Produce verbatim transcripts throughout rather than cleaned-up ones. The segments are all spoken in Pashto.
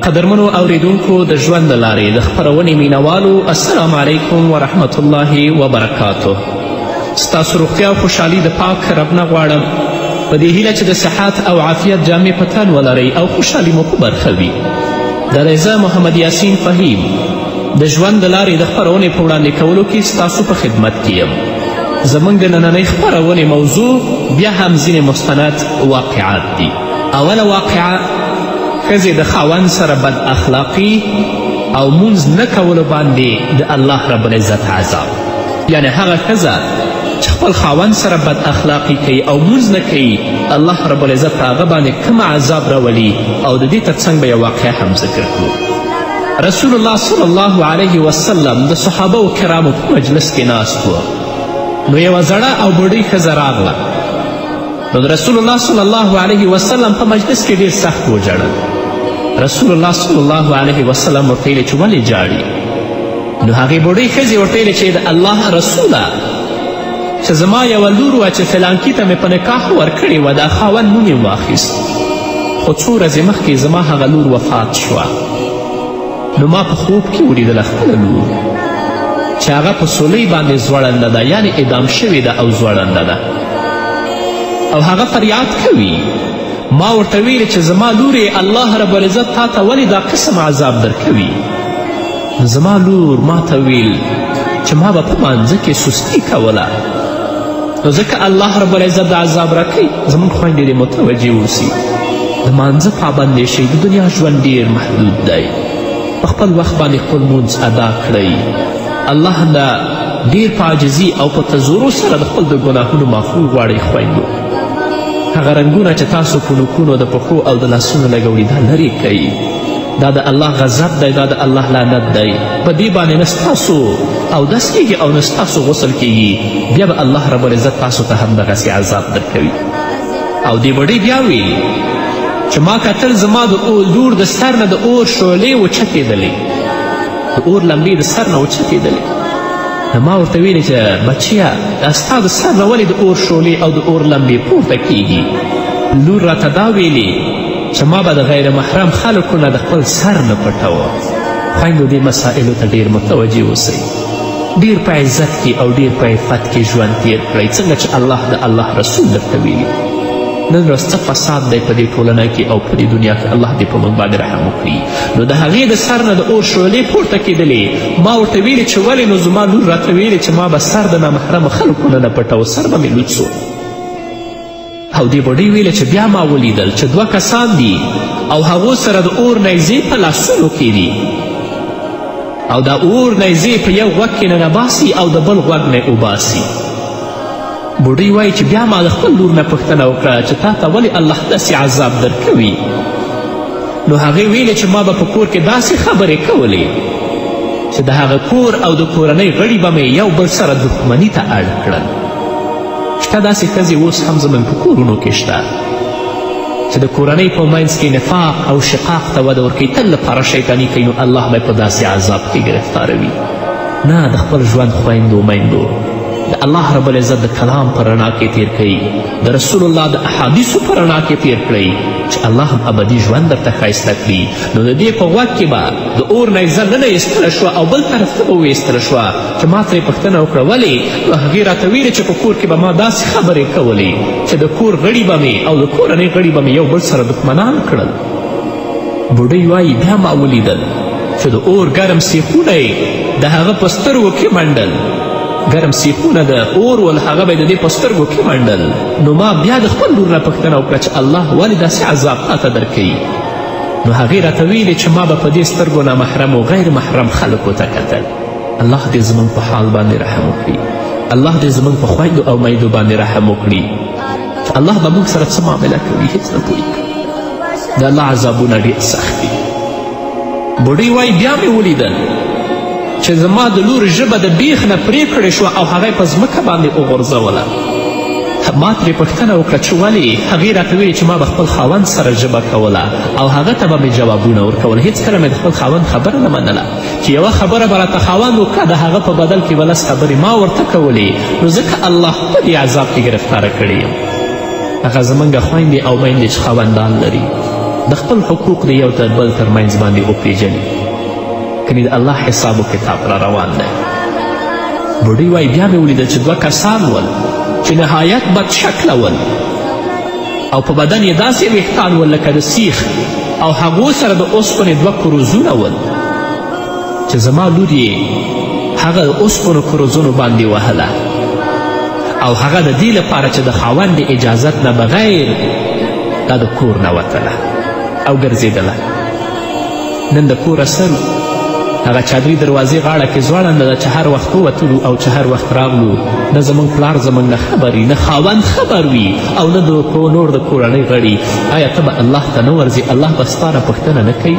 قدرمنو اوریدونکو د ژوند د لارې د خپرونې مینوالو السلام علیکم ورحمت الله وبرکاتو. ستاسو روغتیا او خوشحالي د پاک رب نه غواړم په دې هیله چې د صحت او عافیت جامې په تن ولرئ او خوشحالي مو په برخه وي. دا دی زه محمد یاسین فهیم د ژوند د لارې د خپرونې په وړاندې کولو کې ستاسو په خدمت کې یم. زموږ د نننۍ خپرونې موضوع بیا هم ځینې مستند واقعات دي. اوله واقعه ښځې د خاوند سره بد اخلاقي او مونځ نه کولو باندې د الله رب العزت عذاب. یعنی هغه ښځه چې خپل خاوند سره بد اخلاقي کوي او مونځ نه کوي، الله رب العزت په هغه باندې کوم عذاب راولي او د دې تر څنګ به یو واقعه هم ذکر کړو. رسول الله صلی الله علیه وسلم د صحابه کرامو په مجلس کې ناست و. نو یوه زړه او بوډۍ ښځه راغله. نو د رسول الله صلی الله علیه وسلم په مجلس کې ډېر سخت وژړل. رسول الله صلی الله علیه وسلم ورته ویلې چې ولې جاړي؟ نو هغې بوډۍ ښځې ورته ویلې چې د الله رسوله، چې زما یوه لور وه چې فلانکي ته مې په نکاح ورکړې وه، د خاوند نوم یې واخیست، خو څو ورځې مخکې زما هغه لور وفات شوه. نو ما په خوب کې ولیدله خپله لور چې هغه په سولۍ باندې ځوړنده ده، یعنې اعدام شوې ده او ځوړنده ده، او هغه فریاد کوي. ما ورته ویلې چې زما لورې الله رب العزت تا ته ولې دا قسم عذاب درکوي؟ زما لور ما ته ویل چې ما به په مانځه کې سستي کوله، نو ځکه الله رب العزت د عذاب راکوي. زموږ خویندې دې متوجه اوسي، د مانځه پابندې شئ. د دنیا ژوند ډېر محدود دی. په خپل وخت باندې خپل مونځ ادا کړئ. الله نه ډېر په عاجزي او په تزورو سره د خپل د ګناهونو معفو غواړئ. خویندو، هغه رنګونه چې تاسو په نوکونو د پښو او د لاسونو لګوړي دا لرې کوئ. دا د الله غضب دی، دا د الله لعنت دی. په دې باندې نه ستاسو اودس کیږي او نه ستاسو غسل کیږي، بیا به الله رب العزت تاسو ته هم دغسې عذاب درکوي. او دې بډۍ بیا ویلي چې ما کتل زما د لور د سر نه د اور شعلې وچتېدلې، د اور لمبې د سر نه وچتېدلې. نو ما ورته ویلې چې بچیه، دا ستا د سر نه ولې د اور شعلې او د اور لمبې پورته کیږي؟ لور راته دا ویلې چې ما به د غیر محرم خلکو نه د خپل سر نه پټوه. خویندو، دې مسائلو ته ډېر متوجه اوسئ. ډېر په عزت کې او ډېر په عفت کې ژوند تیر کړئ، څنګه چې الله د الله رسول درته ویلي. نن ورځ څه فساد دی په دې ټولنه کې او په دې دنیا کې. الله دې په موږ باندې رحم وکړي. نو د هغې د سر نه د اور شعلې پورته کېدلې. ما ورته ویلې چې ولې؟ نو زما لور راته ویلې چې ما به سر د نامحرمو خلکو نه نه پټوه، سر به مې لوڅ سو. او دې بوډۍ ویله چې بیا ما ولیدل چې دوه کسان دي او هغو سره د اور نیزې په لاسونو کې دي، او دا اور نیزې په یو غوږ کې ننباسي او د بل غوږ نه اوباسي. بوډۍ وایي چې بیا ما د خپل لور نه پوښتنه وکړه چې تا ته ولې الله داسې عذاب درکوي؟ نو هغې ویلې چې ما به په کور کې داسې خبرې کولې چې د هغه کور او د کورنۍ غړي به مې یو بل سره دښمني ته اړ کړل. شته داسې ښځې اوس هم زموږ په کورونو کې شته چې د کورنۍ په منځ کې نفاق او شقاق ته وده ورکوي، تل لپاره شیطاني کوي. نو الله به په داسې عذاب کې گرفتاروي. نه، د خپل ژوند خویندو میندو د الله رب العزت د کلام په رڼا کې تیر کړئ، د رسول الله د احادیثو په رڼا کې تیر کړئ چې الله هم ابدي ژوند درته ښایسته کړي. نو د دې په غوږ کې به د اور نیزه نه نه ایستله شوه او بل طرف ته به وایستله شوه چې ما ترې پوښتنه وکړه ولې؟ نو هغې راته ویلې چې په کور کې به ما داسې خبرې کولې چې د کور غړي به مې او د کورنۍ غړي به مې یو بل سره دښمنان کړل. بوډۍ وایي بیا ما ولیدل چې د اور ګرم سیخونه یې د هغه په سترګو کې منډل. ګرم سیخونه د اور ول هغه به یې د دې په سترګو کې منډل. نو ما بیا د خپل لور نه پوښتنه وکړه چې الله ولې داسې عذاب تاته درکوي؟ نو هغې راته ویلې چې ما به په دې سترګو نامحرم و غیر محرم خلکو ته کتل. الله دې زموږ په حال باندې رحم وکړي. الله دې زموږ په خویندو او میندو باندې رحم وکړي چې الله به موږ سره څه معامله کوي هېڅ نه پوهېږي. د الله عذابونه ډېر سخت دي. بوډۍ وایي بیا مې ولیدل چې زما د لور ژبه د بیخ نه پرې کړې شوه او هغه یې په ځمکه باندې وغورځوله. ما ترې پوښتنه وکړه چې ولې؟ هغې راته ویلې چې ما به خپل خاوند سره ژبه کوله او هغه ته به مې جوابونه ورکول. هېڅکله مې د خپل خاوند خبره نه منله چې یوه خبره به راته خاوند وکړه، د هغه په بدل کې به لس خبرې ما ورته کولې. نو ځکه الله په دې عذاب کې ګرفتاره کړی یم. هغه زموږ خویندې او میندې چې خاوندان لري، د خپل حقوق د یو تر بل تر منځ باندې وپېژني کنې د الله حساب و کتاب را روان دی. بوډۍ وایي بیا مې ولیدل چې دوه کسان ول چې نهایت بد شکله ول او په بدن یې داسې ویښتان ول لکه د سیخ او هغو سره د اوسپنې دوه کروزونه ول چې زما لور یې هغه د اوسپنو کروزونو باندې وهله او هغه د دې لپاره چې د خاوند د اجازت نه بغیر دا د کور نه وتله او ګرځېدله. نن د کوره سر هغه چادري دروازې غاړه کې ځوړنده ده چې هر وخت ووتلو او چې هر وخت راغلو نه زموږ پلار زموږ نه خبر وي، نه خاوند خبر وي او نه د نور د کورنۍ غړي. آیا ته به الله ته نه ورځې؟ الله به ستا نه پوښتنه نه کوي؟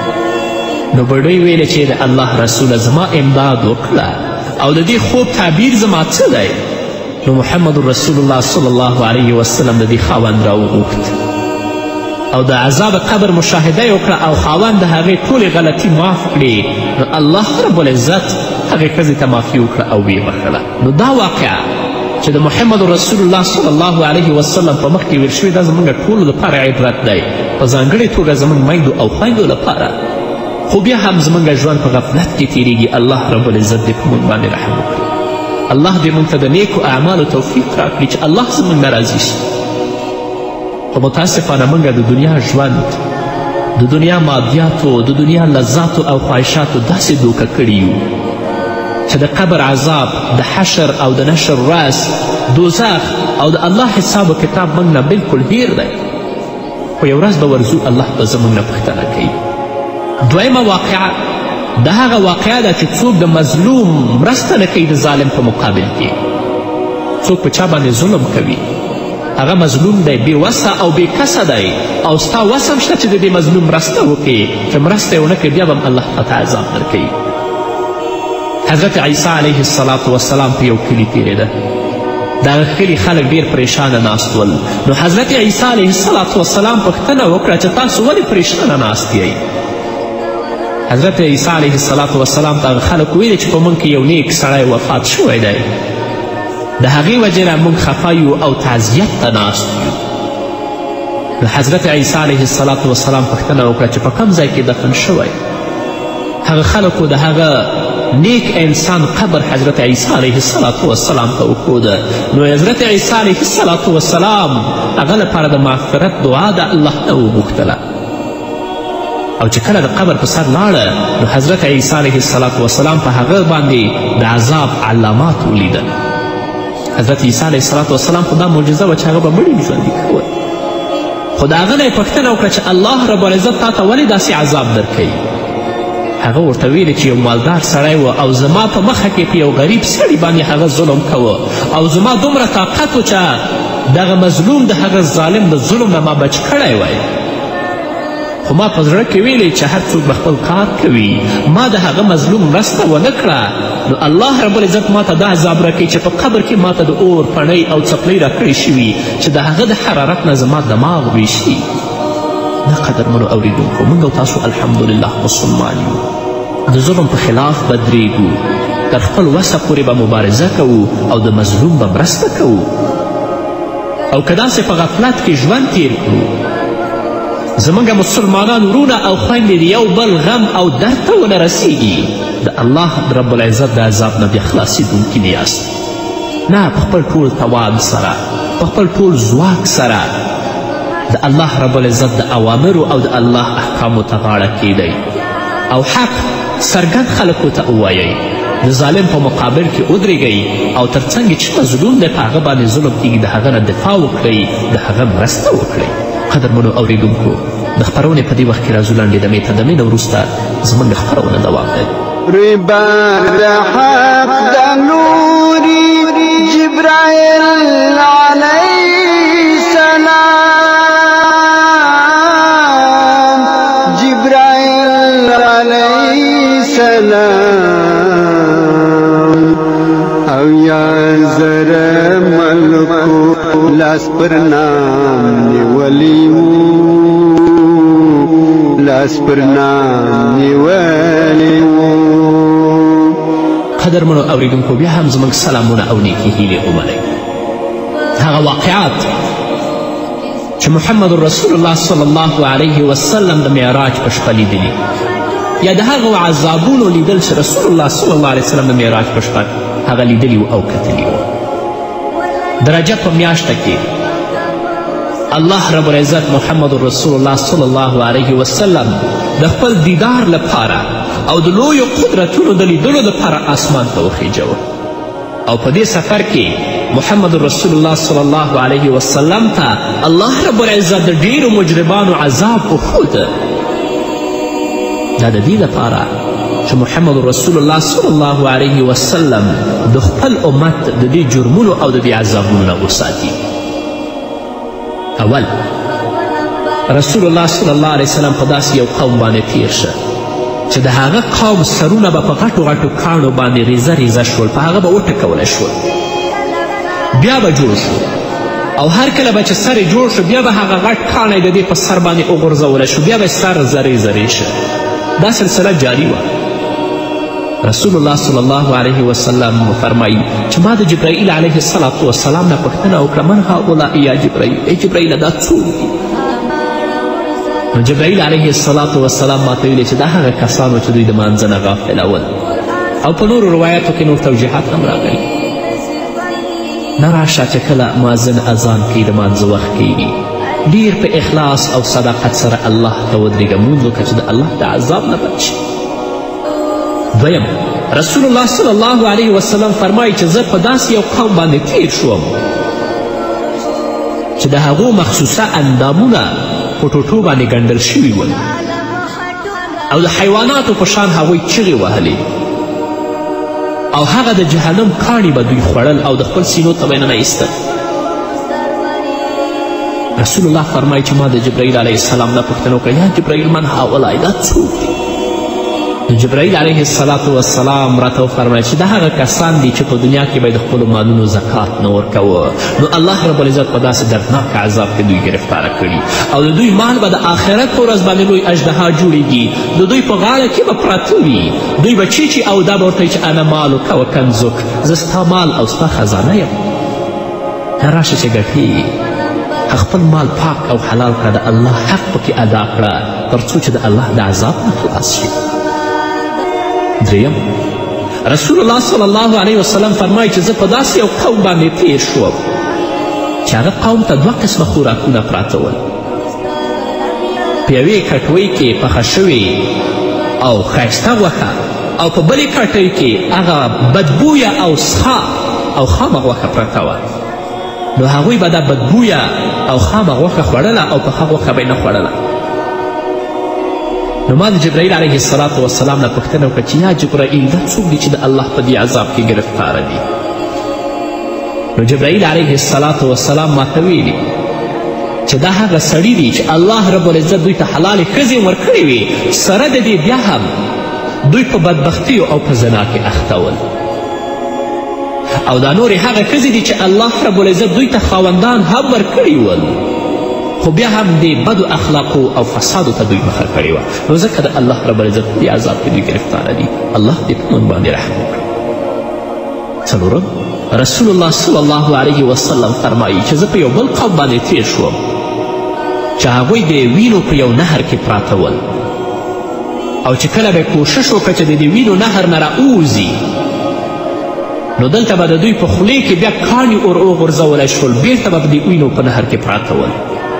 نو بوډۍ ویلې چې د الله رسوله زما امداد وکړه او د دې خوب تعبیر زما څه دی؟ نو محمد رسول الله صلی الله علیه وسلم د دې خاوند راوغوښت او د عذاب قبر مشاهده یې وکړه او خاوند د هغې ټولې غلطي معاف کړې. نو الله رب العزت هغې ښځې ته معافي وکړه او ویې بخښله. نو دا واقعه چې د محمد رسول الله صلی الله علیه وسلم په مخ کې ویل شوې دا زموږ ټولو لپاره عبرت دی، په ځانګړې توګه زموږ میندو او خویندو لپاره. خو بیا هم زموږ ژوند په غفلت کې تیریږي. الله رب العزت دې په موږ باندې رحم وکړي. الله دې موږ ته د نیکو اعمالو توفیق راکړي چې الله زموږ نه راضي شي. خو متاسفانه موږ د دنیا ژوند د دنیا مادیاتو د دنیا لذاتو او خواهشاتو داسې دوکه کړي یو چې د قبر عذاب، د حشر او د نشر راز، دوزخ او د الله حساب و کتاب موږ نه بلکل هیر دی. خو یو ورځ به ورځو الله به زموږ نه پوښتنه کوي. دویمه واقعه د هغه واقعه ده چې څوک د مظلوم مرسته نه کوي د ظالم په مقابل کې. څوک په چا باندې ظلم کوي، هغه مظلوم دی، بې وسه او بې کسه دی او ستا وس هم شته چې د دې مظلوم مرسته وکړي. چې مرسته یې ونه کړي بیا به هم الله تعالی عذاب درکوي. حضرت عیسی علیه السلام وسلام په یو کلي تېرېده. د هغه کلي خلک ډېر پریشانه ناست ول. نو حضرت عیسی علیه السلام پوښتنه وکړه چې تاسو ولې پریشانه ناست یئ؟ حضرت عیسی علیه السلام ته هغه خلک ویلې چې په موږ کې یو نیک سړی وفات شوی دی، د هغې وجې نه موږ خفه یو او تعزیت ته ناست یو. نو حضرت عیسی علیه السلام پوښتنه وکړه چې په کوم ځای کې دفن شوی؟ هغه خلکو د هغه نیک انسان قبر حضرت عیسی علیه السلام ته وښوده. نو حضرت عیسی علیه السلام هغه لپاره د مغفرت دعا د الله نه وغوښتله. او چې کله د قبر په سر لاړه نو حضرت عیسی علیه السلام په هغه باندې د عذاب علامات ولیدل. حضرت عیسی علیه السلام خو دا معجزه وه چې هغه به مړي ژوندي کول. خو د هغه نه یې پوښتنه وکړه چې الله رب العزت تا ته ولې داسې عذاب درکوي؟ هغه ورته ویلې چې یو مالدار سړی و او زما په مخه کې په یو غریب سړي باندې هغه ظلم کوه او زما دومره طاقت و چې دغه مظلوم د هغه ظالم د ظلم نه ما بچ کړی وی. خو ما په زړه کې ویلې چې هر څوک به خپل کار کوي. ما د هغه مظلوم مرسته ونه کړه نو الله رب العزت ما ته دا عذاب راکوي چې په قبر کې ما ته د اور پڼۍ او څپلۍ راکړې شوي چې د هغه د حرارت نه زما دماغ ویشي. دا قدرمنو اوریدونکو موږ او تاسو الحمدلله مسلمان یو. د ظلم په خلاف به درېږو، تر خپل وسه پورې به مبارزه کوو او د مظلوم به مرسته کوو. او که داسې په غفلت کې ژوند تیر کړو زموږ مسلمانان ورونه او خویندې د یو بل غم او درد ته ونه رسیږي د الله رب العزت د عذاب نه بیا خلاصېدونکي نه یاست. نه، په خپل ټول توان سره، په خپل ټول ځواک سره د الله رب العزت د اوامرو او د الله احکامو ته غاړه کیدئ او حق څرګند خلکو ته ووایئ. د ظالم په مقابل کې ودرېږئ او تر څنګ چې مظلوم دی په هغه باندې ظلم کیږي د هغه نه دفاع وکړئ، د هغه مرسته وکړئ. قدرمنو اوریدونکو د خپرونې په دې وخت کې راځو لنډې دمې ته. دمې نه وروسته زموږ خپرونه دوام لري. ربا د حق د نوري جبرائیل علیه السلام، جبرائیل علیه السلام او یا زره ملکو لاس پر نام نیولیو، لاس پر نام نیولیو. قدرمنو اوریدونکو بیا هم زموږ سلامونه او نیکې هیلې ومنئ. هغه واقعات چې محمد رسول الله صلی الله علیه وسلم د معراج په شپه لیدلي یا د هغو عذابونو لیدل چې رسول الله صلی الله علیه وسلم د معراج په شپه هغه لیدلي وو او کتلي وو. د رجب په میاشته کې الله رب العزت محمد رسول الله صلی الله علیه وسلم د خپل دیدار لپاره او د لویو قدرتونو د لیدلو لپاره آسمان ته وخیجوه او په دې سفر کې محمد رسول الله صلی الله علیه وسلم ته الله رب العزت د ډیرو مجرمانو عذاب وښود. دا د دې لپاره چې محمد رسول الله صلی الله علیه وسلم د خپل امت د دې جرمونو او د دې عذابونو نه وساتي. اول رسول الله صلی الله علیه وسلم په داسې یو قوم باندې تیر شه چې د هغه قوم سرونه به په غټو غټو کاڼو باندې ریزه ریزه شول، په هغه به وټکولی شول. بیا به جوړ شو او هر کله به چې سر یې جوړ شو بیا به هغه غټ کاڼی د دې په سر باندې وغورځولی شو، بیا به سر زرې زرې شه. دا سلسله جاری وه. رسول الله صلی الله علیه وسلم فرمایي چې ما د جبرائیل علیه الصلاة والسلام نه پوښتنه وکړه من هؤلاء یا جبرائیل، ای جبرائیله دا څوک دي؟ نو جبرائیل علیه الصلاة والسلام ماته ویلې چې دا هغه کسان چې دوی د مانځه نه غافلول. او په نورو روایاتو کې نور توجیحات هم راغلي. نه راشه چې کله مازن اذان کوي د مانځه وخت کیږي ډیر په اخلاص او صداقت سره الله ته ودرېږه، مونځ وکړه چې د الله د عذاب نه بچ شي. دویم رسول الله صلی الله علیه وسلم فرمایي چې زه په داسې یو قوم باندې تیر شوم چې د هغو مخصوصه اندامونه په ټوټو باندې ګنډل شوي ول او د حیواناتو په شان هغوی چغې وهلې او هغه د جهنم کاڼي به دوی خوړل او د خپل سینو ته به یې ننایستل. رسول الله فرمایي چې ما د جبرائیل علیه السلام نه پوښتنه وکړه یا جبرائیل من هؤلاء دا څوک دي؟ نو جبرائیل علیه السلام والسلام راته وفرمیل چې دا هغه کسان دي چې په دنیا کې به د خپلو مالونو زکات نه ورکوه، نو الله رب العزت په داسې دردناک عذاب کې دوی گرفتاره کړي او د دوی مال به د آخرت په ورځ باندې لوی اژدها جوړیږي، د دوی په غاړه کې به پراته وي، دوی به چیچي او دا به ورته چې انا مالک و کنزک، زه ستا مال او ستا خزانه یم. راشه چې ګټې خپل مال پاک او حلال کړه، د الله حق پکې ادا کړه تر څو چې د الله د عذاب نه خلاص شي. دریم رسول الله صلی الله علیه وسلم فرمایي چې زه په داسې یو قوم باندې تیر شوم چې هغه قوم ته دوه قسمه خوراکونه پراته ول. په یوې کټوۍ کې پخه شوې او ښایسته غوښه او په بلې کټوۍ کې هغه بدبویه او سخا او خامه غوښه پرته وه. نو هغوی به دا بدبویه او خامه غوښه خوړله او پخه غوښه به یې نه خوړله. نو ما د جبرائیل علیه الصلاة والسلام نه پوښتنه وکړه چې یا جبرائیل دا څوک دي چې د الله په دې عذاب کې ګرفتاره دي؟ نو جبرائیل علیه الصلاة والسلام ماته ویلي چې دا هغه سړي دي چې الله رب العزت دوی ته حلالې ښځې ورکړې وي، سره د دې بیا هم دوی په بدبختیو او په زنا کې اخته ول. او دا نورې هغه ښځې دي چې الله رب العزت دوی ته خاوندان هم ورکړي ول خو بیا هم د بدو اخلاقو او فسادو ته دوی مخه کړې وه. نو ځکه د الله رب العزت په دې عذاب کې دوی ګرفتاره دي. الله دې په موږ باندې رحم وکړي. څلورم رسول الله صلی الله علیه وسلم فرمایي چې زه په یو بل قوم باندې تیر شوم چې هغوی د وینو په یو نهر کې پراته ول او چې کله به کوشش وکړه چې د دې وینو نهر نه راووځي نو دلته به د دوی په خولې کې بیا کاڼي ور وغورځولی شول، بیرته به په دې وینو په نهر کې پراته ول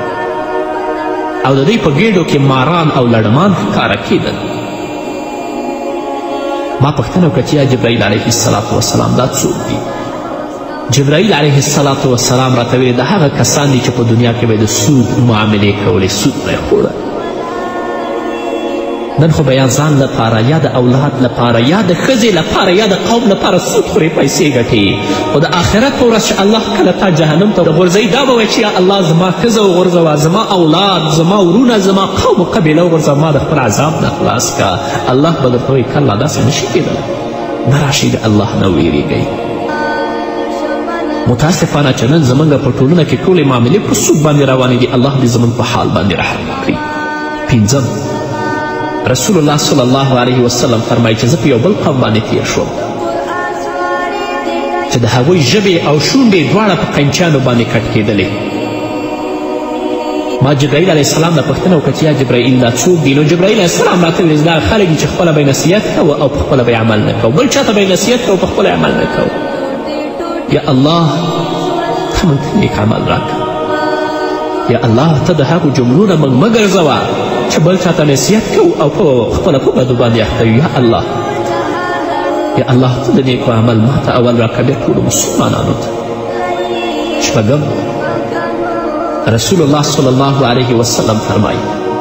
او د دوی په ګېډو کې ماران او لړمان ښکاره کېدل. ما پوښتنه وکړه چې یا جبرائیل علیه السلام وسلام دا څوک دي؟ جبرائیل علیه السلام وسلام راته ویلې دا هغه کسان دي چې په دنیا کې به د سود معاملې کولې، سود به یې خوړه. نن خو به یا ځان لپاره یا د اولاد لپاره یا د ښځې لپاره یا د قوم لپاره سود خورې پیسې ګټې، خو د آخرت په ورځ چې الله کله تا جهنم ته غورځوي دا به وایي چې یا الله زما ښځه وغورځوه، زما اولاد، زما ورونه، زما قوم و قبیله وغورځوه، ما د خپل عذاب نه خلاص که. الله به درته وایي کله داسې نشي کېدلی، نه راشئ د الله نه ویرېږئ. متاسفانه چې نن زموږ په ټولنه کې ټولې معاملې په سود باندې روانې دي. الله دې زموږ په حال باندې رحم وکړي. پنځم رسول الله صلی الله علیه وسلم فرمایي چې زه په یو بل قوم باندې تیر شوم چې د هغوی ژبې او شونډې دواړه په قینچیانو باندې کټ کېدلې ما جبرائیل علیه السلام نه پوښتنه وکړه چې یا جبرائیل دا څوک دي؟ نو جبرائیل علیه السلام راته وویل دا خلک دي چې خپله به یې نصیحت کوه او په خپله به یې عمل نه کوو، بل چاته به یې نصیحت کوو په خپله عمل نه کوو. یا الله ته موږ ته نیک عمل راکړه. یا الله ته د هغو جملو نه موږ مه ګرځوه چې بل چاته نصیحت کوو او په خپله په بدو باندې اخته یو. یا الله یا الله ته د نیکو عمل ما ته اول راکړه بیا ټولو مسلمانانو ته. شپږم رسول الله صلی الله علیه وسلم فرمایي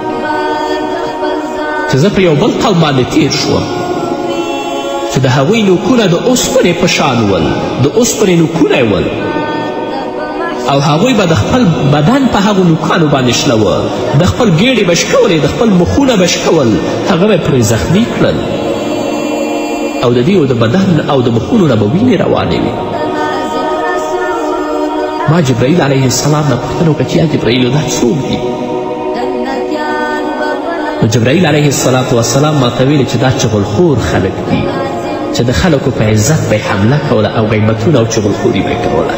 چې زه په یو بل قوم باندې تیر شوم چې د هغوی نوکونه د اوسپنې په شان ول، د اوسپنې نوکونه یې ول او هغوی به د خپل بدن په هغو نوکانو باندې شلوه، د خپل ګېډې به شکولې، د خپل مخونه به شکول، هغه به پرې زخمي کړل او د دوی د بدن او د مخونو نه به وینې روانې وي. ما جبرائیل علیه السلام نه پوښتنه وکړه چې یا جبرائیلو دا څوک دي؟ نو جبرائیل علیه السلام ما ته ویلې چې دا چغلخور خلک دي چې د خلکو په عزت به یې حمله کوله او غیبتونه او چغلخوري به یې کوله.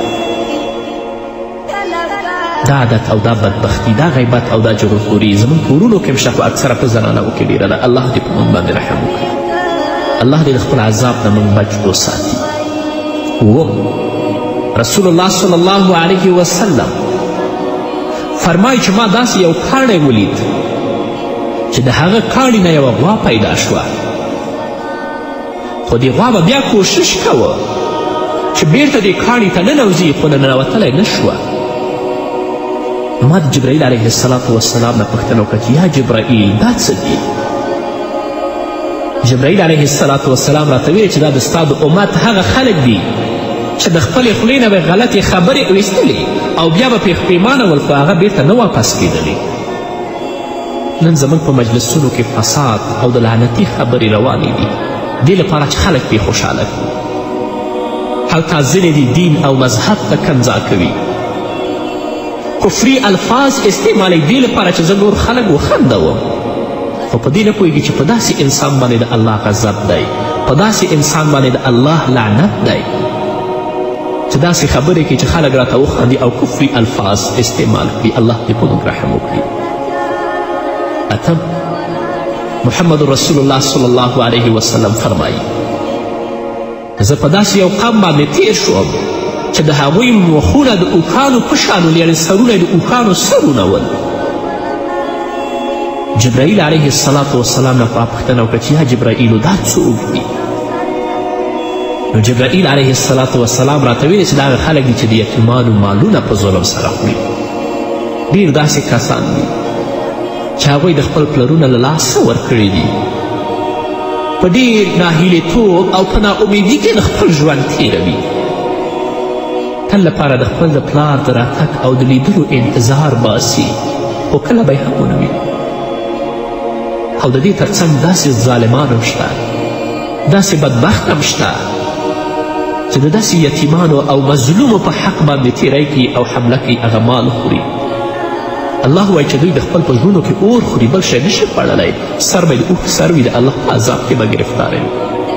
دا عادت او دا بدبختي، دا غیبت او دا چغلخوري زموږ کورونو کې هم شته، خو اکثره په زنانهو کې ډېره ده. الله دې په موږ باندې رحم وکړي، الله دې د خپل عذاب نه موږ بچ وساتي. اووم رسول الله صلی الله علیه وسلم فرمایي چې ما داسې یو کاڼی ولید چې د هغه کاڼي نه یوه غوا پیدا شوه، خو دې غوا به بیا کوشش کوه چې بیرته دې کاڼي ته ننوځي خو ننوتلی نه شوه. ما د جبرائیل علیه السلام نه پوښتنه وکړه چې یا جبرائیل دا څه دي؟ جبرائیل علیه السلام راته ویل چې دا د ستا د امت هغه خلک دي چې د خپلې خولې نه به غلطې خبرې ویستلې او بیا به پرې پښیمانه ول خو هغه بیرته نه واپس کېدلې. نن زموږ په مجلسونو کې فساد او د لعنتي خبرې روانې دي دې لپاره چې خلک پرې خوشحاله کړي. هلته ځینې دي دین او مذهب ته کنځا کوي، کفري الفاظ استعمالوي دې لپاره چې زه نور خلک وخندوم، خو په دې نه پوهېږي چې په داسې انسان باندې د الله غضب دی، په داسې انسان باندې د الله لعنت دی چې داسې خبرې کوي چې خلک راته وخاندي او کفري الفاظ استعمال کړي. الله دې په موږ رحم وکړي. اتم محمد رسول الله صلی الله علیه وسلم فرمایي زه په داسې یو قوم باندې تیر شوم چې د هغوی مخونه د اوښانو په شان ول، یعنې سرونه د اوښانو سرونه ول. جبرائیل علیه السلام نه ما پوښتنه وکړه چې یا جبرائیلو دا څوک دي؟ نو جبرائیل علیه السلام راته ویلې چې دا هغه خلک دي چې د یتیمانو مالونه په ظلم سره خوري. ډېر داسې کسان دي چې هغوی د خپل پلرونه له لاسه ورکړي دي، په ډېر ناهیلېتوب او په ناامیدي کې د خپل ژوند تېروي، تل لپاره د خپل د پلار د راتګ او د لیدلو انتظار باسي، خو کله به یې هم ونه ویني. او د دې تر څنګ داسې ظالمان هم شته، داسې بدبخت هم شته چې د داسې یتیمانو او مظلومو په حق باندې تیری کوي او حمله کوي، هغه مال خوري. الله وایي چې دوی د خپل په زړونو کې اور خوري، بل شی نشي خوړلی، سر به یې د اوښ سر وي، د الله په عذاب کې به ګرفتاره وي.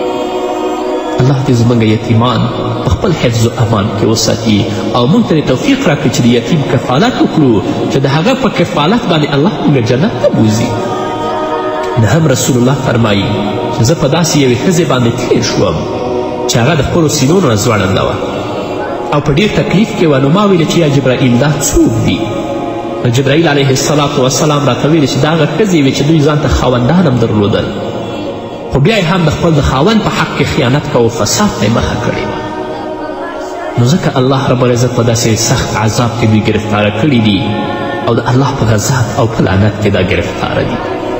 الله دې زموږ یتیمان په خپل حفظ و امان کې وساتي او موږ ته توفیق راکړي چې د یتیم کفالت وکړو چې د هغه په کفالت باندې الله موږ جنت ته بوځي. نهم رسول الله فرمایي چې زه په داسې یوې ښځې باندې تیر شوم چې هغه د خپلو سینونو نه ځوړنده وه او په ډېر تکلیف کې وه. نو ما ویلې چې یا جبرائیل دا څوک دي؟ نو جبرائیل علیه السلام راته ویلې چې دا هغه ښځې وې چې دوی ځان ته خاوندان هم درلودل، خو بیا یې هم د خپل د خاوند په حق کې خیانت کوه، فساد ته یې مخه کړې وه. نو ځکه الله رب العزت په داسې سخت عذاب کې دوی ګرفتاره کړي دي او د الله په غضب او په لعنت کې دا ګرفتاره دي.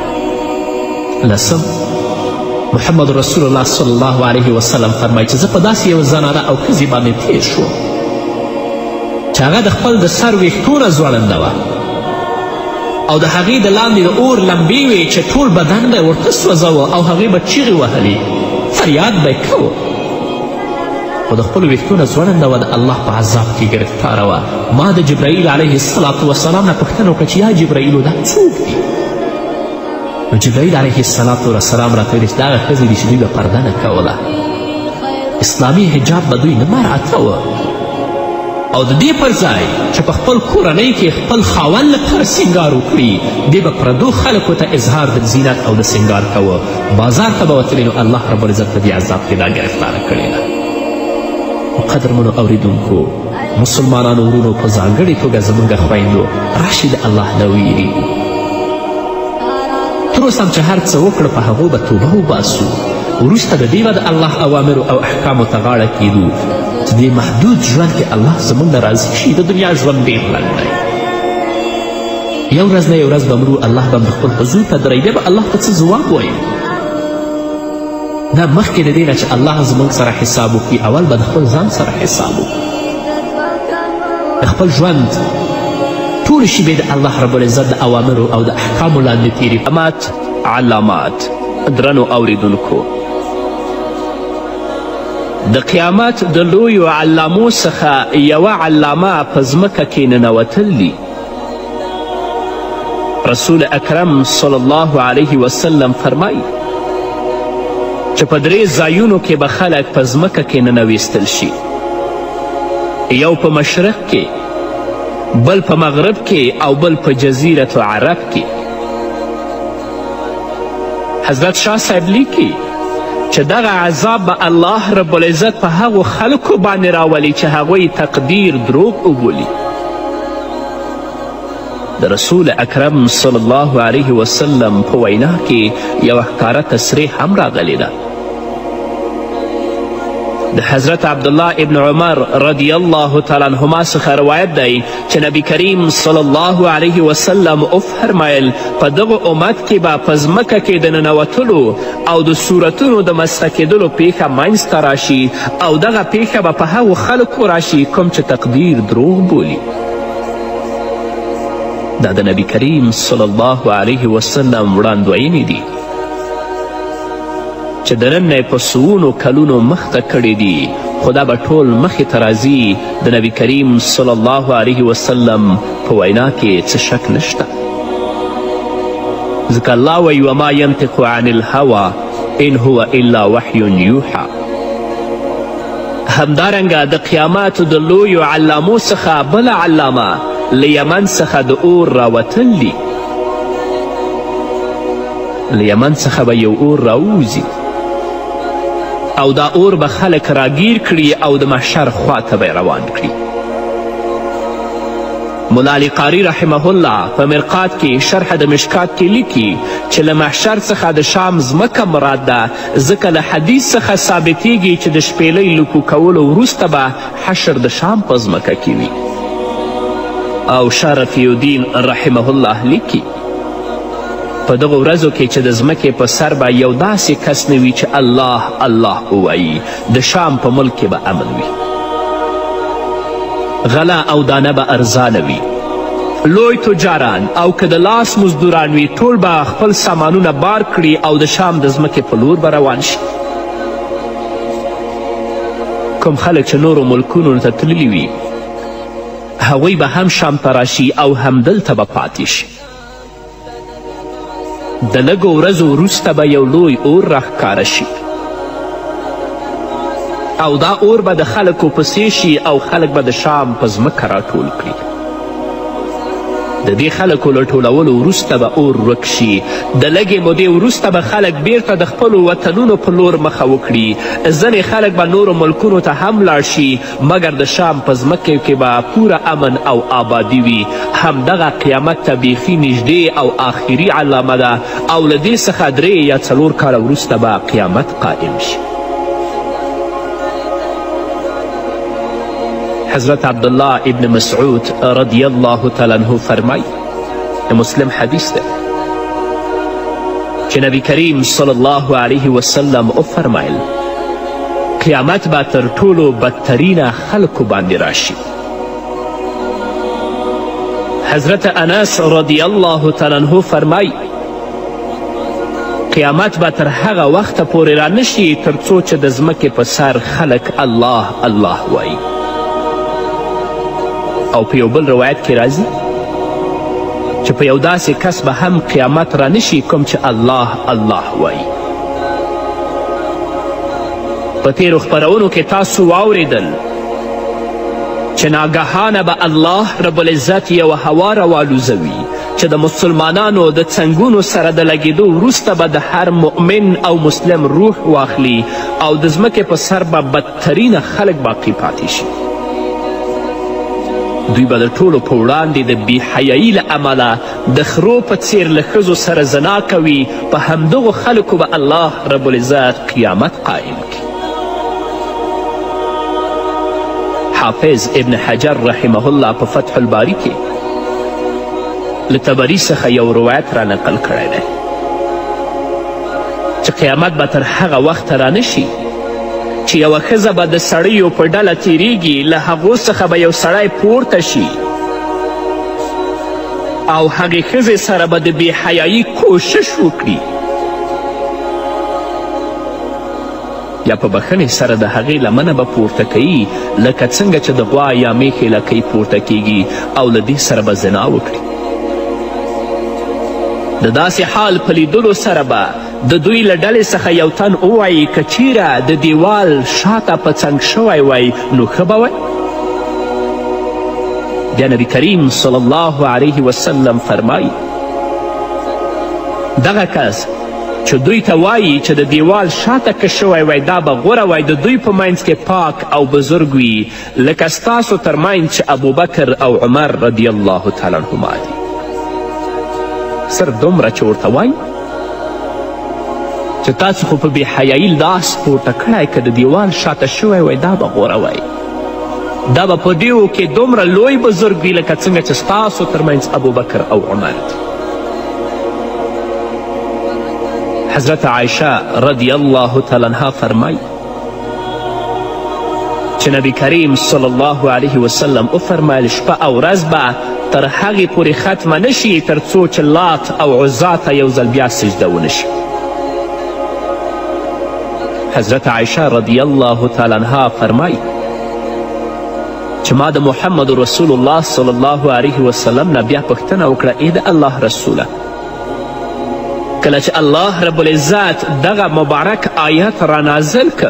لسم محمد رسول الله صلی الله علیه وسلم فرمایي چې زه په داسې یو زنانه او ښځې باندې تیر شوم چې هغه د خپل د سر ویښتونه ځوړنده وه او د هغې د لاندې د اور لمبې وې چې ټول بدن به یې ورته سوځوه او هغې به چیغې وهلې، فریاد به یې کوه، خو د خپلو ویښتونه ځوړنده وه، د الله په عذاب کې ګرفتاره وه. ما د جبرائیل علیه السلام نه پوښتنه وکړه چې یا جبرائیلو دا څوک دي؟ نو جبرائیل علیه السلام راته ویلې چې دا هغه ښځې دي چې دوی به پرده نه کوله، اسلامي حجاب به دوی نه مراعتوه او د دې پر ځای چې په خپل کورنۍ کې خپل خاوند لپاره سینګار وکړي دې به پردو خلکو ته اظهار د زینت او د سینګار کوه بازار ته به وتلې نو الله رب العزت په دې عذاب کې دا ګرفتاره کړې ده. قدرمنو اوریدونکو مسلمانانو ورونو په ځانګړې توګه زموږ خویندو راشي د الله نه ویرېږو. تر اوسه هم چې هر څه وکړه په هغو به توبه وباسو. وروسته د دې به د الله اوامرو او احکامو ته غاړه کیدو چې دې محدود ژوند کې الله زموږ نه راضي شي. د دنیا ژوند ډېر لنډ دی. یو ورځ نه یو ورځ به مرو الله به د خپل حضور ته دروي. بیا به الله ته څه ځواب وایو؟ دا مخکې د دې نه چې الله زموږ سره حساب وکړي اول به د خپل ځان سره حساب وکړو. د خپل ژوند ټولې شیبې د الله رب العزت د اوامرو او د احکامو لاندې تېرې. علامات علامات درنو اوریدونکو د قیامت د لویو علامو څخه یوه علامه په ځمکه کې ننوتل دي. رسول اکرم صلی الله علیه وسلم فرمایي چې په درې ځایونو کې به خلک په ځمکه کې ننویستل شي. یو په مشرق کې، بل په مغرب کې او بل په جزیرة عرب کې. حضرت شاه صاحب لیکي چې دغه عذاب به الله رب العزت په هغو خلکو باندې راولي چې هغوی تقدیر دروغ وبولي. د رسول اکرم صلی الله علیه وسلم په وینا کې یوه ښکاره تصریح هم راغلی ده. د حضرت عبدالله ابن عمر رضی الله تعالی عنهما څخه روایت دی چې نبی کریم صلی الله علیه وسلم وفرمیل په دغه امت کې به په ځمکه کې د ننوتلو او د صورتونو د مسخه کېدلو پیښه منځته راشي او دغه پیښه به په هغو خلکو راشي کوم چې تقدیر دروغ بولي. دا د نبی کریم صلی الله علیه وسلم وړاندوینې دي چې د نن نه یې په سوونو کلونو مخته کړي دي خو دا به ټول مخې ته راځي. د نبی کریم صلی الله علیه وسلم په وینا کې څه شک نشته ځکه الله وایي وما ینطق عن الهوى ان هو الا وحی یوحى. همدارنګه د قیامت د لویو علامو څخه بله علامه له یمن څخه د اور راوتل دي. له یمن څخه به یو اور راووځي او دا اور به خلک راگیر کړي او د محشر خواته به روان کړي. مولا علی قاری رحمه الله په مرقات کې شرح د مشکات کې لیکي چې له محشر څخه د شام ځمکه مراد ده ځکه له حدیث څخه ثابتیږي چې د شپېلۍ لکو کولو وروسته به حشر د شام په ځمکه کې وي. او شاه رفیع الدین رحمه الله لیکي په دغو ورځو کې چې د ځمکې په سر به یو داسې کس نه وي چې الله الله ووایي د شام په ملک کې به امن وي. غله او دانه به ارزانه وي. لوی تجاران او که د لاس مزدوران وي ټول به خپل سامانونه بار کړي او د شام د ځمکې په لور به روان شي. کوم خلک چې نورو ملکونو ته تللي وي هغوی به هم شام ته راشي او همدلته به پاتې شي. د لږو ورځو وروسته به یو لوی اور راښکاره شي او دا اور به د خلکو پسې شي او خلک به د شام په ځمکه راټول کړي. د دې خلکو له ټولولو وروسته به اور ورک شي. د لږې مودې وروسته به خلک بیرته د خپلو وطنونو په لور مخه وکړي. ځینې خلک به نورو ملکونو ته هم لاړ شي مګر د شام په ځمکې کې به پوره امن او آبادي وي. همدغه قیامت ته بیخي نږدې او آخري علامه ده او له دې څخه درې یا څلور کاله وروسته به قیامت قائم شي. حضرت عبدالله ابن مسعود رضی الله تعالی عنه فرمای د مسلم حدیث ده چې نبی کریم صلی الله علیه وسلم وفرمایل قیامت به تر ټولو بدترینه خلکو باندې راشي. حضرت انس رضی الله تعالی عنه فرمای قیامت به تر هغه وخته پورې رانشي تر څو چې د ځمکې په سر خلک الله الله وایي. او په یو بل روایت کې راځي چې په یو داسې کس به هم قیامت رانشي کوم چې الله الله وایي. په تیرو خپرونو کې تاسو واوریدل چې ناګهانه به الله رب العزت یوه هوا راوالوزوي چې د مسلمانانو د څنګونو سره د لګېدو وروسته به د هر مؤمن او مسلم روح واخلي او د ځمکې په سر به بدترینه خلک باقي پاتې شي. دوی به د ټولو په وړاندې د بېحیایي له امله د خرو په څیر له ښځو سره زنا کوي. په همدغو خلکو به الله رب العزت قیامت قایم کړي. حافظ ابن حجر رحمه الله په فتح الباری کې له طبري څخه یو روایت را نقل کړی دی چې قیامت به تر هغه وخته رانشي چې یوه ښځه به د سړیو په ډله تیریږي، له هغو څخه به یو سړی پورته شي او هغې ښځې سره به د بېحیایي کوشش وکړي یا په بخښنې سره د هغې لمنه به پورته کوي لکه څنګه چې د غوا یا میښې لکۍ پورته کیږي او له دې سره به زنا وکړي. د داسې حال په لیدلو سره به د دوی له ډلې څخه یو تن ووایي که چیرې د دیوال شاته په څنګ شوی وی نو ښه به وی. بیا نبی کریم صلی الله علیه وسلم فرمایي دغه کس چې دوی ته وایي چې د دیوال شاته که شوی وی دا به غوره وی د دوی په منځ کې پاک او بزرګ وي لکه ستاسو تر منځ چې ابوبکر او عمر رضی الله تعالی عنهما دي. صرف دومره چې ورته وایي چې تاسو خو په بېحیایي لاس پورته کړی که د دیوال شاته شوی وی دا به غوره وی. دا به په دیو کې دومره لوی بزرګ وي لکه څنګه چې ستاسو تر منځ ابوبکر او عمر دي. حضرت عایشه رضی الله تعالی عنها فرمایي چې نبی کریم صلی الله علیه وسلم وفرمیل شپه او ورځ به تر هغې پورې ختمه نشي تر څو چې لات او عزا ته یو ځل بیا سجده ونشي. حضرت عایشه رضی الله تعالی عنها فرمایي چې ما د محمد رسول الله صلی الله علیه وسلم نه بیا پوښتنه وکړه ای د الله رسوله کله چې الله رب العزت دغه مبارک آیت را نازل که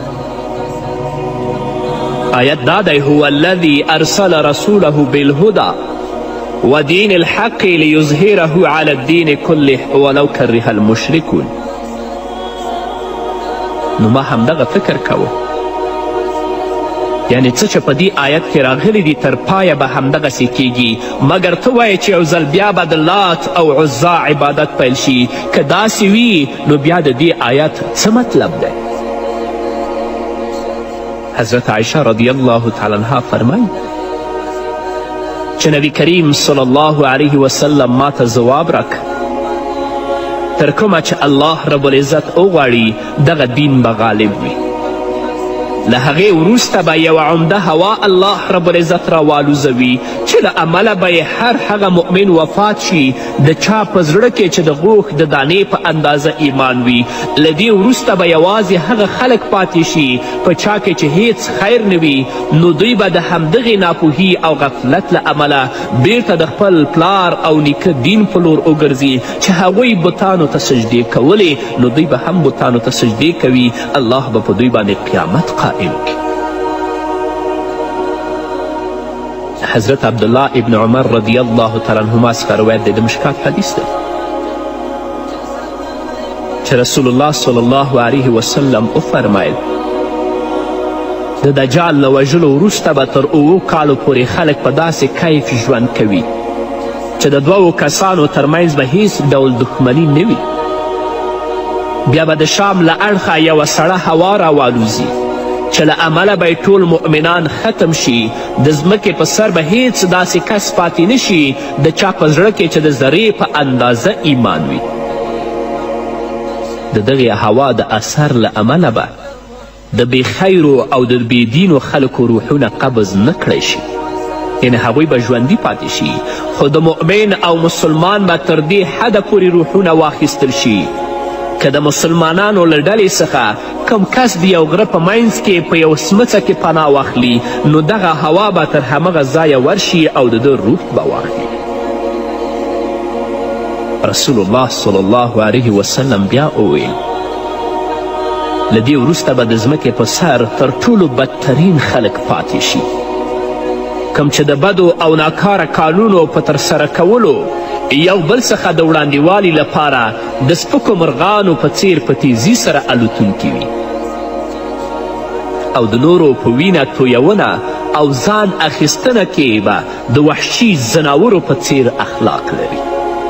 آیت دا دی هو الذي ارسل رسوله بالهدى ودین الحق لیظهره علی الدین کله ولو کره المشرکون. نو ما همدغه فکر کوه یعنی څه چې په دې آیت کې راغلی دي تر پایه به همدغسې کیږي مګر ته وایې چې یو ځل بیا به د لات او عزا عبادت پیل شي که داسې وي نو بیا د دې آیت څه مطلب دی؟ حضرت عایشه رضی الله تعالی عنها فرمایي چې نبی کریم صلی الله علیه وسلم ما ته ځواب راک تر کومه چې الله رب العزت وغواړي دغه دین به غالب وي. له هغې وروسته به یوه عمده هوا الله رب العزت راوالوزوي چې له امله به یې هر هغه مؤمن وفات شي د چا په زړه کې چې د غوښ د دانې په اندازه ایمان وي. له دې وروسته به یوازې هغه خلک پاتې شي په چا کې چې هیڅ خیر نه وي نو دوی به د همدغې ناپوهي او غفلت له امله بیرته د خپل پلار او نیکه دین په لور وګرځي چې هغوی بتانو ته سجدې کولې نو دوی به هم بتانو ته سجدې کوي. الله به په دوی باندې قیامت قائم حضرت عبدالله ابن عمر رضی الله تعالی عنهما څخه روایت دی د مشکات حدیث دی چې رسول الله صلی الله علیه وسلم وفرمیل د دجال له وژلو وروسته به تر اوو کالو پورې خلک په داسې کیف ژوند کوي چې د دوو کسانو ترمنځ به هیڅ ډول دښمني نه وي. بیا به د شام له اړخه یوه سړه هوا راوالوزي چې له امله به ټول مؤمنان ختم شي د ځمکې په سر به هیڅ داسې کس پاتې نشي د چا په زړه کې چې د ذرې په اندازه ایمان وي. د دغې هوا د اثر له امله به د بېخیرو او د بېدینو خلکو روحونه قبض نه کړی شي یعنې هغوی به ژوندي پاتې شي خو د مؤمن او مسلمان به تر دې حده پورې روحونه واخیستل شي که د مسلمانانو له ډلې څخه کم کس د یو غره په منځ کې په یو سمڅه کې پناه واخلي نو دغه هوا به تر همغه ځایه ورشي او د ده روح به واخلي. رسول الله صلی الله علیه وسلم بیا وویل له دې وروسته به د ځمکې په سر تر ټولو بدترین خلک پاتې شي کوم چې د بدو او ناکاره کارونو په ترسره کولو یو بل څخه د وړاندېوالي لپاره د سپکو مرغانو په څیر په تیزي سره الوتونکي وي او د نورو په وینه تویونه او ځان اخیستنه کې به د وحشي ځناورو په څیر اخلاق لري.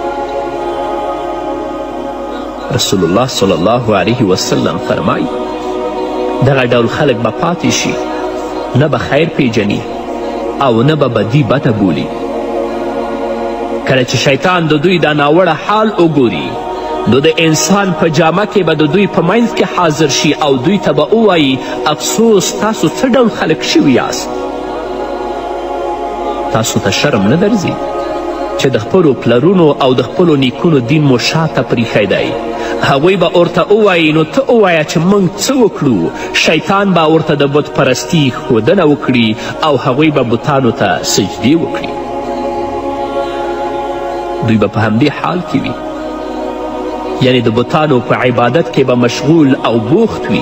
رسول الله صلی الله علیه وسلم فرمایي دغه ډول خلک به پاتې شي، نه به خیر پیژني او نه به بدي بده بولي. کله چې شیطان د دوی دا ناوړه حال وګوري نو د انسان په جامه کې به د دوی په منځ کې حاضر شي او دوی ته به ووایي افسوس تاسو څه ډول خلک شوي یاست. تاسو ته شرم نه درځي چې د خپلو پلرونو او د خپلو نیکونو دین مو شاته پریښی دی. هغوی به ورته ووایي نو ته ووایه چې موږ څه وکړو. شیطان به ورته د بت پرستي ښودنه وکړي او هغوی به بتانو ته سجدې وکړي. دوی به په همدې حال کې وي، یعنی د بتانو په عبادت کې به مشغول او بوخت وي.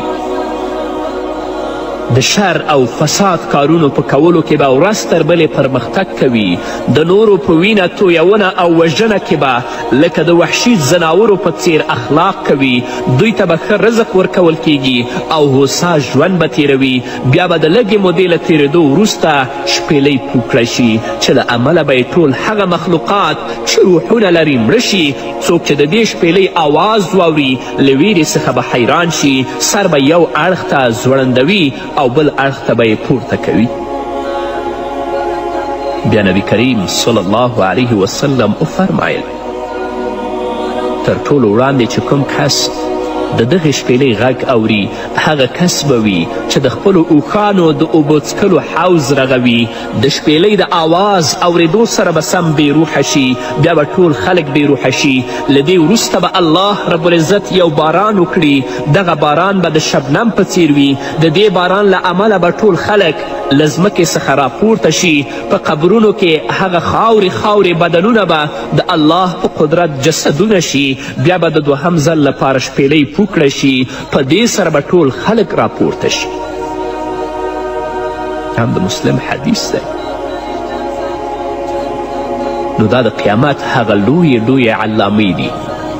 د شر او فساد کارونو په کولو کې به ورځ تر بلې پرمختګ کوي. د نورو په وینه تویونه او وژنه کې به لکه د وحشي ځناورو په څیر اخلاق کوي. دوی ته به ښه رزق ورکول کیږي او هوسا ژوند به تیروي. بیا به د لږې مودې له تیرېدو وروسته شپېلۍ پوکړی شي چې له امله به یې ټول هغه مخلوقات چې روحونه لري مړه شي. څوک چې د دې شپېلۍ آواز واوري له ویرې څخه به حیران شي، سر به یو اړخ ته ځوړندوي او بل اړخ ته به یې پورته کوي. بیا نبی کریم صلی الله علیه وسلم وفرمایل تر ټولو وړاندې چې کوم کس د دغې شپېلۍ غږ اوري هغه کس به وي چې د خپلو اوښانو د اوبو څکلو حوض رغوي. د شپېلۍ د آواز اورېدو سره به سم بېروحه شي، بیا به ټول خلک بېروحه شي. له دې وروسته به الله رب العزت یو باران وکړي. دغه باران به د شبنم په څیر وي. د دې باران له امله به ټول خلک له ځمکې څخه راپورته شي. په قبرونو کې هغه خاورې خاورې بدنونه به د الله په قدرت جسدونه شي. بیا به د دوهم ځل لپاره شپېلۍ پوکړه شي. په دې سره به ټول خلک راپورته شي. هم د مسلم حدیث دی. نو دا د قیامت هغه لویې لویې علامې دي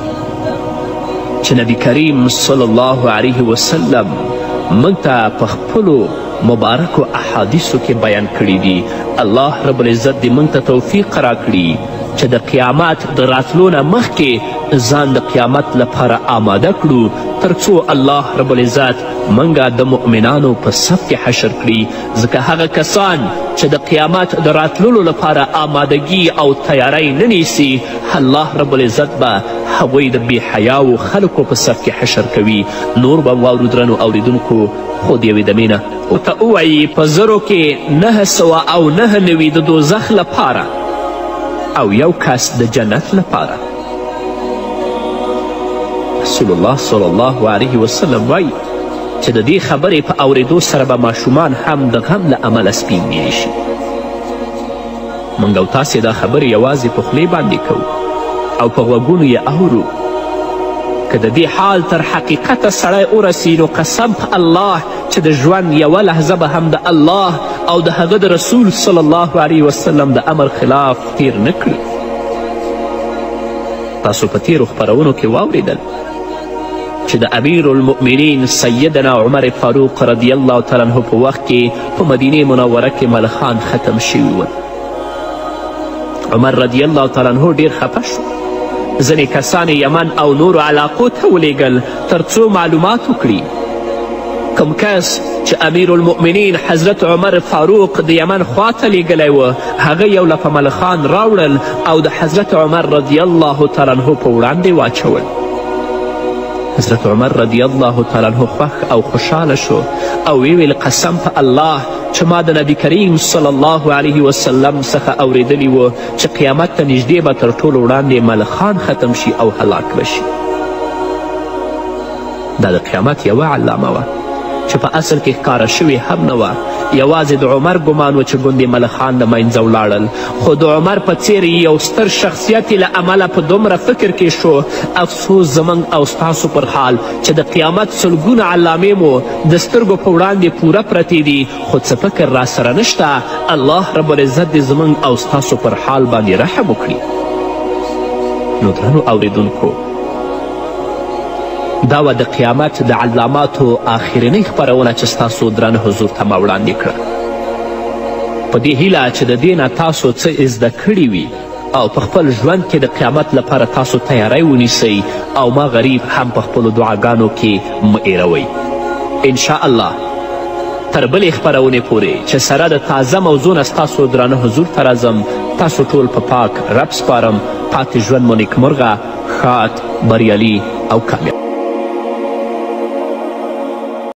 چې نبی کریم صلی الله علیه وسلم موږ ته په خپلو مبارکو احادیثو کې بیان کړي دي. الله رب العزت دې موږ ته توفیق راکړي چې د قیامت د راتلو نه مخکې ځان د قیامت لپاره آماده کړو، تر څو الله رب العزت موږ د مؤمنانو په صف کې حشر کړي. ځکه هغه کسان چې د قیامت د راتللو لپاره آمادګي او تیاری نه نیسي، الله رب العزت به هغوی د بې حیاو خلکو په صف کې حشر کوي. نور به واورو درنو اوریدونکو خو د یوې دمې نه ورته ووایي په زرو کې نهه سوه او نهه نوي د دوزخ لپاره او یو کس د جنت لپاره. رسول الله صلی الله علیه وسلم وایي چې د دې خبرې په اورېدو سره به ماشومان هم د غم له امله سپین ږیرې شي. موږ او تاسې دا خبرې یوازې په خولې باندې کوو او په غوږونو یې اورو. که د دې حال تر حقیقته سړی ورسي نو قسم په الله چې د ژوند یوه لحظه به هم د الله او د هغه د رسول صلی الله علیه وسلم د امر خلاف تیر نه کړي. تاسو په تیرو خپرونو کې واورېدل چې د امیر المؤمنین سیدنا عمر فاروق رضی الله تعالی عنه په وخت کې په مدینې منوره کې ملخان ختم شوي ول. عمر رضی الله تعالی عنه ډیر خفه شو. ځینې کسان یمن او نورو علاقو ته ولیږل تر څو معلومات وکړي. کوم کس چې امیر المؤمنین حضرت عمر فاروق د یمن خواته لیږلی و، هغه یو لپه ملخان راوړل او د حضرت عمر رضی الله تعالی عنه په وړاندې واچول. حضرت عمر رضی الله تعالی عنه خوښ او خوشحاله شو او ویل قسم په الله چې ما د نبی کریم صلی الله علیه وسلم څخه اوریدلی و چې قیامت ته نږدې به تر ټولو وړاندې ملخان ختم شي او هلاک بشي. دا د قیامت یوه علامه وه چې په اصل کې ښکاره شوې هم نه وه. یوازې د عمر ګمان و چې ګوندې ملخان له منځه ولاړل، خو د عمر په څیر یو ستر شخصیت له امله په دومره فکر کې شو. افسوس زموږ او ستاسو پر حال چې د قیامت سلګونه علامې مو د سترګو په وړاندې پوره پرتې دي، خو څه فکر راسره نشته. الله رب العزت دې زموږ او ستاسو پر حال باندې رحم وکړي. نو درنو اوریدونکو، دا وه د قیامت د علاماتو آخرنۍ خپرونه چې ستاسو درانه حضور ته ما وړاندې کړه، په دې هیله چې د دې نه تاسو څه زده کړي وي او په خپل ژوند کې د قیامت لپاره تاسو تیاری ونیسئ او ما غریب هم په خپلو دعاګانو کې مه ایروئ. انشاء الله تر بلې خپرونې پورې چې سره د تازه موضوع نه ستاسو درانه حضور ته راځم، تاسو ټول په پاک رب سپارم. پاتې ژوند مو نیکمرغه، ښاد، بریالي او کامیاب.